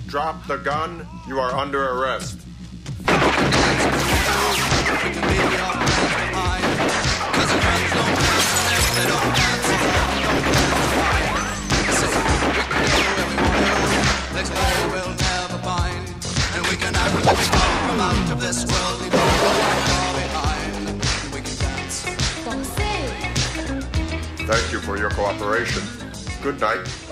drop the gun. You are under arrest. Thank you for your cooperation. Good night.